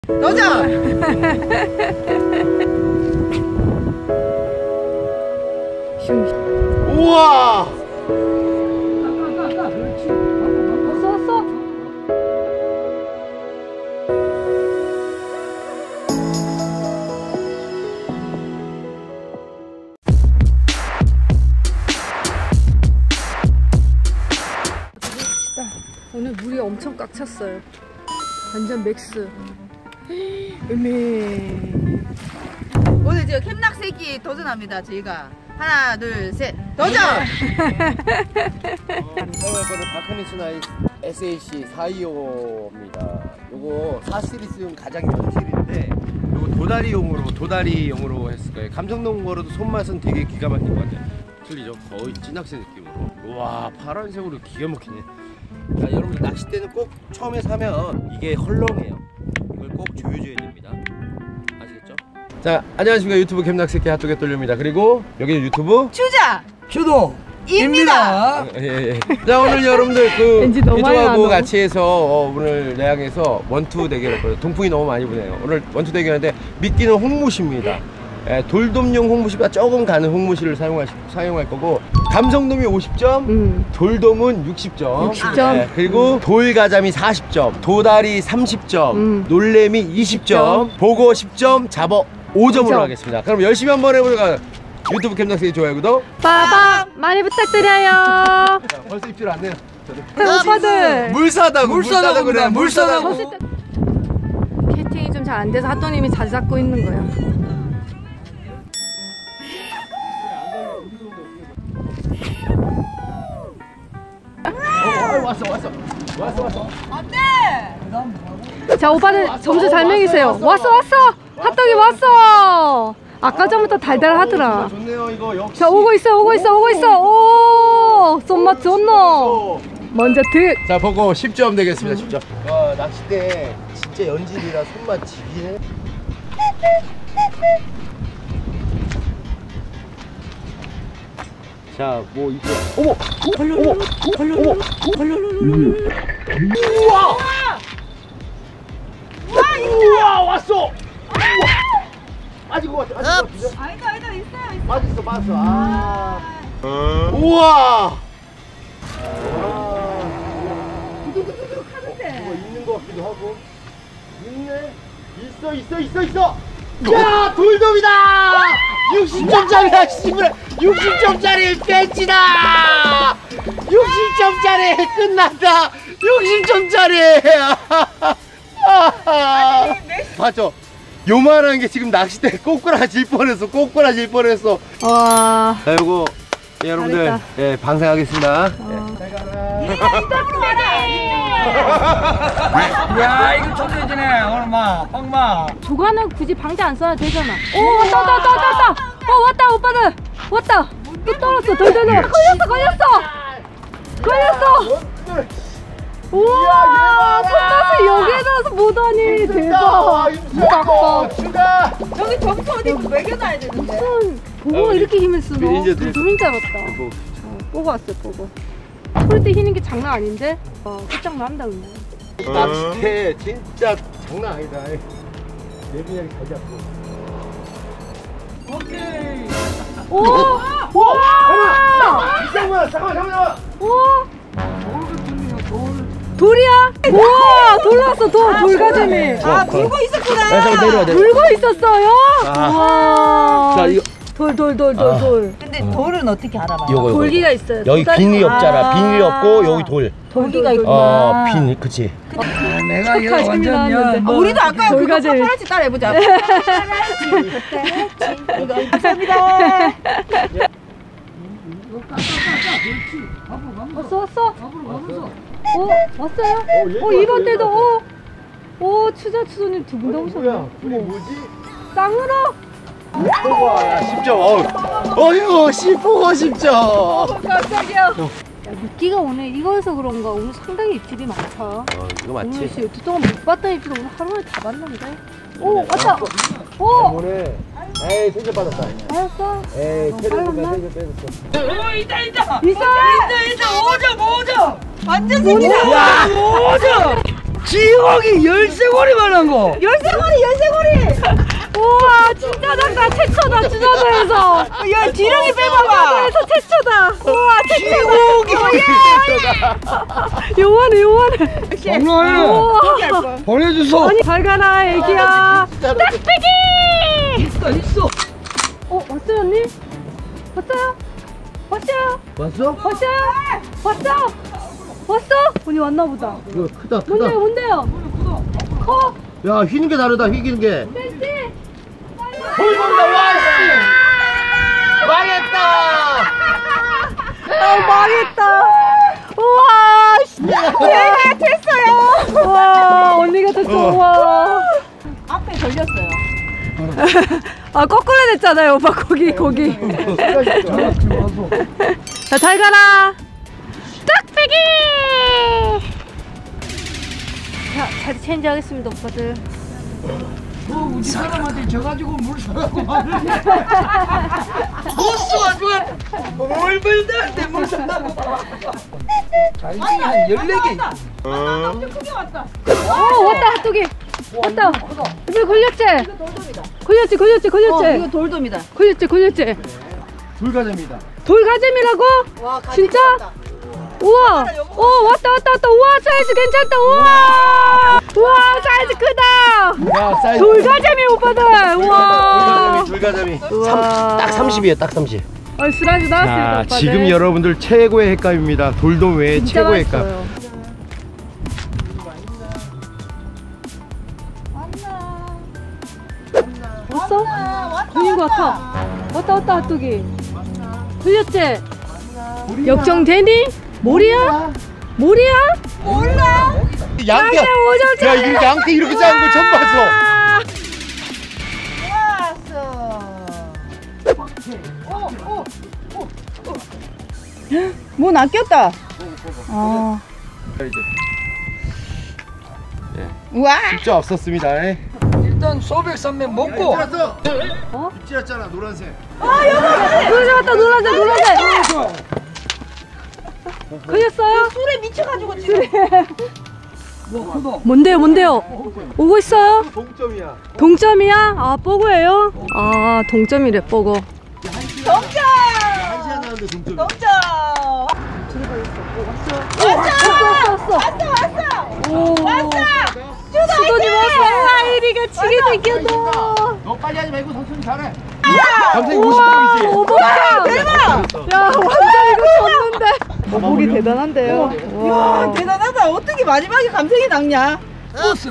도전! 우와! 그렇지. 왔어. 오늘 물이 엄청 꽉 찼어요. 완전 맥스. 오늘 저 캠낙새끼 도전합니다. 저희가 하나 둘 셋 도전! 사용할 거는 다크니스 SAC 425입니다. 요거 4시리즈용 가장 연실인데 요거 도다리용으로 했을 거예요. 감성동 거로도 손맛은 되게 기가 막힌 것 같아요. 틀리죠? 거의 찐낚시 느낌으로. 우와, 파란색으로 기가 막히네. 자, 여러분들 낚싯대는 꼭 처음에 사면 이게 헐렁해요. 이걸 꼭 조여줘야 됩니다. 아시겠죠? 자, 안녕하십니까. 유튜브 캠낚시기 핫도그 돌려입니다. 그리고 여기는 유튜브 추자! 입니다. 예. 자, 오늘 여러분들 그 개조하고 같이 해서 오늘 내양에서 원투 대결했거든요. 동풍이 너무 많이 부네요. 오늘 원투 대결인데 미끼는 홍무시입니다. 예, 돌돔용 홍무시보다 조금 가는 홍무시를 사용할 거고, 감성돔이 50점, 돌돔은 60점, 예, 그리고 돌가자미 40점, 도다리 30점, 놀래미 20점, 보고 10점, 잡어 5점으로 하겠습니다. 그럼 열심히 한번 해보자. 유튜브 캠낚시 좋아요, 구독 빠밤 많이 부탁드려요. 자, 벌써 입질 안 해요. 오빠들 물 사다고 그래. 물 사다고. 캐팅이 좀 잘 안 돼서 핫도님이 자주 잡고 있는 거예요. 왔어. 자, 오빠들 점수 잘 매기세요. 왔어. 핫도기 왔어. 아까 전부터 달달하더라. 좋네요, 이거 역시. 자, 오고 있어. 오, 손맛 좋노. 먼저 득. 자, 보고 10점 되겠습니다. 10점. 와, 낚싯대 진짜 연질이라 손맛 지기네. 자, 뭐 이거. 어머. 우와, 왔어. 아직 왔어. 아니다 있어요. 빠졌어. 우와. 뭐가 있는 것 같기도 하고. 있네. 있어. 야, 돌돔이다. 60점짜리야, 씨발. 60점짜리 벤치다. 60점짜리 끝났다. 60점짜리. 맞죠? 요만한 게 지금 낚싯대 꼬꾸라질 뻔했어. 와. 자, 요거 여러분들 잘했다. 예, 방생하겠습니다. 야, 이거 초대지네. 오늘 빵마. 조관은 굳이 방제 안 써야 되잖아. 오, 왔다. 왔다, 오빠들. 왔다. 또 떨었어. 돌. 걸렸어. 우와, 손맛을 여기에 넣어서 못하니. 대박. 추가. 여기 점수 어디 매겨놔야 되는데. 보고 이렇게 힘을 쓰노. 이제 도민 잡았다. 보고 왔어요, 보고. 소리 때 휘는 게 장난 아닌데? 끝장난다, 그냥. 낚싯대 진짜 장난 아니다. 예빈이 잘 잡고. 오케이. 오! 잠깐만. 오! 돌이야? 우와! 돌 나왔어, 돌가자미. 물고 있었구나. 잠깐 내려와. 물고 있었어요? 우와. 자, 이거 돌. 근데 돌은 어떻게 알아봐요? 요거. 돌기가 있어요. 여기 빈이 없잖아. 빈이 없고 여기 돌. 돌기가 있구나. 빈, 그치. 내가 이거 완전요. 우리도 아까 그거 돌가자미. 파파라치 따라 해보자. 이거 감사합니다. 왔어? 왔어요? 2번 때도 추자추소님 두 분 다 오셨네. 둘이 뭐지? 쌍으로? 와, 10점. 어휴, 10점. 깜짝이야. 야, 미끼가 오늘 이거여서 그런가 오늘 상당히 입질이 많다. 이거 오늘 맞지? 그동안 못 봤던 입질 오늘 하루 만에 다 봤는데. 오, 왔다. 오, 오늘 에이, 텐션 받았다. 알았어. 에이, 빨랐나? 있다. 있어. 5점. 완전 생기다. 야, 5점. 지옥이 열쇠고리만 한 거. 열쇠고리. 우와 진짜 작다. 최초다 주자도에서. 야 지렁이 빼봐봐. 주자도에서 최초다. 우와 지옥이 요만해. 장난해. 우와. 보내주소. 아니 잘 가라 애기야. 딱배기. 있어. 왔어요 언니? 왔어요? 왔어? 언니 왔나 보다. 이거 크다. 뭔데요? 커? 야, 휘는 게 다르다. 휘기는 게. 벤치. 돌본다. 와 씨. 망했다. 망했다. 우와. 네, 됐어요. 우와, 언니가 됐어. 우와. 앞에 걸렸어요. 아, 거꾸로 됐잖아요, 오빠. 거기. 자, 잘 가라. 딱배기. 자, 자리 체인지 하겠습니다, 오빠들. 우리 사람한테 져가지고 물 사가고 말을 해. 보스가 뭘 벌다는데 물 사가고. 자기 한 14개. 엄청 크게 왔다. 왔다, 핫도기. 왔다. 이제 걸렸지? 걸렸지? 이거 돌돔이다. 걸렸지? 불가점이다. 돌가잼이라고? 와 가지 진짜? 크다. 우와! 왔다! 우와, 사이즈 괜찮다! 우와, 사이즈 크다! 야, 사이즈. 돌가잼이 오빠들! 우와! 돌가점이. 우와. 딱 30이에요. 딱 30. 쓰라지 나왔습니다, 자, 오빠들. 지금 여러분들 최고의 횟감입니다. 돌돔 외에 진짜 최고의 횟감. 맛있어요. 왔어? 걸린 거 같아. 왔다, 핫도기. 걸렸지? 역정되니? 몰이야? 양태. 양태 오졌지? 야, 이거 양태 이렇게 작은 걸 처음 봤어. 뭐 낚였다. 우와. 진짜 없었습니다. 일단 소백산맥 먹고. 찔렀잖아, 노란색. 노란색! 걸렸어요? 술에 미쳐가지고 지금. 뭔데요? 오고 있어요? 동점이야. 동점이야? 아, 뽀고예요? 아, 동점이래, 뽀고. 동점. 1시간 나는데 동점. 동점. 왔어. 수도님 왔어. 하이리가 치게 생겼어. 너 빨리 하지 말고 선수님 잘해. 감생이 50점이지. 오빠 대박. 야, 완전 이거 졌는데. 목이 대단한데요. 야 대단하다. 어떻게 마지막에 감성이 낚냐? 버스.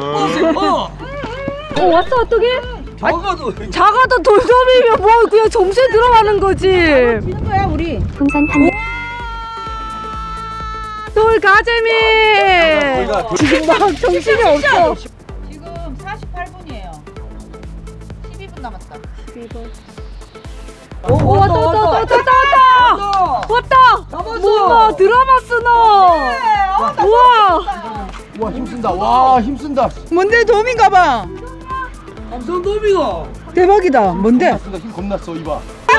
왔어, 어떡해? 작아도 돌돔이면 뭐 그냥 점수에 들어가는 거지. 지는 거야 우리. 돌가재미. 지금 막 정신이 없어. 지금 48분이에요. 12분 남았다. 12분. 왔다. 뭐 드라마 쓰나? 우와. 와, 힘쓴다. 와, 힘쓴다. 뭔데 돔인가 봐. 감성돔이가. 대박이다. 뭔데? 힘 겁났어, 이봐.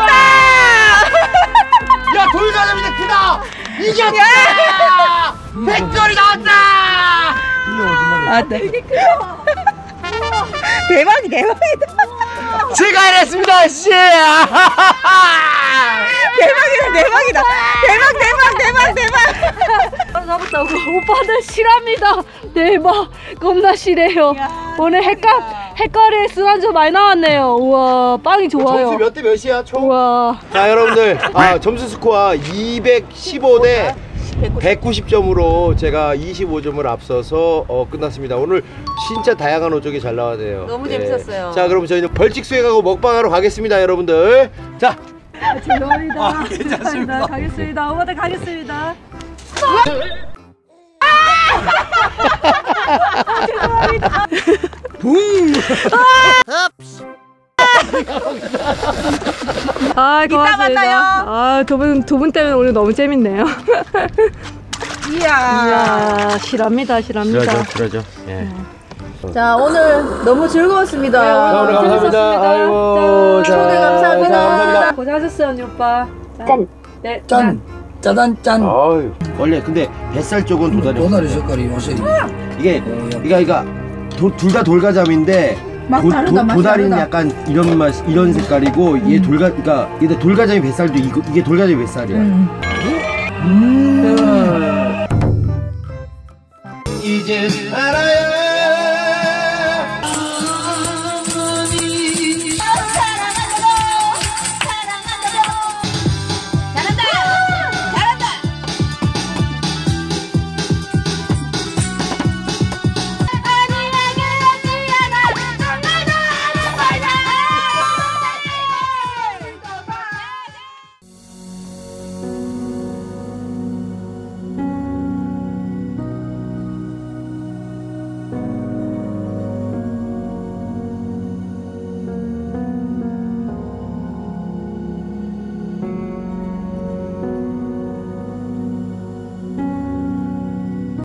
야, 돌가점이네, 크다. 이겼다. 백절이 나왔다. 아, 되게 크다. 대박이다. 제가 해냈습니다, 씨. 대박이다. 대박. 잡았다고. 오빠들 실합니다. 대박. 겁나 실해요. 오늘 헷갈릴 술안주 많이 나왔네요. 우와, 빵이 좋아요. 점수 몇 대 몇이야, 총? 우와. 자, 여러분들, 점수 스코어 215 대 190점으로 제가 25점을 앞서서 끝났습니다. 오늘 진짜 다양한 어종이 잘 나왔네요. 너무 재밌었어요. 자, 그럼 저희는 벌칙 수행하고 먹방하러 가겠습니다, 여러분들. 자, 죄송합니다. 괜찮습니다. 가겠습니다. 오빠들 가겠습니다. 아, 이따 만나요. 아, 두 분 때문에 오늘 너무 재밌네요. 이야. 실합니다. 그러죠. 예. 자, 오늘 너무 즐거웠습니다. 자, 오늘 감사합니다. 아이고, 초대 감사합니다. 감사합니다. 고생하셨어요, 언니 오빠. 짠. 네. 짠. 짜단 짠. 아유 원래 근데 뱃살 쪽은 도다리 도다리 색깔이 요새. 이게 둘 다 돌가자미인데 맛 다르다, 맛이 도다리는 다르다. 약간 이런 맛 이런 색깔이고 얘 그러니까 얘 돌가자미 뱃살도 이게 돌가자미 뱃살이야. 이제